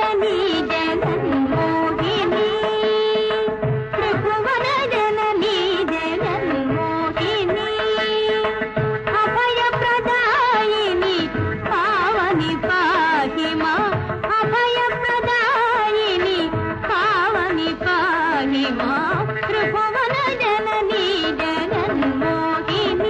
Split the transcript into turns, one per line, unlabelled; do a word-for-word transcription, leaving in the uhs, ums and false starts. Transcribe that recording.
जननी जगन्मोहिनी त्रिभुवन जननी जगन्मोहिनी अभय प्रदायिनी पावनि पाहि मां अभय प्रदायिनी पावनि पाहि मां त्रिभुवन जननी जगन्मोहिनी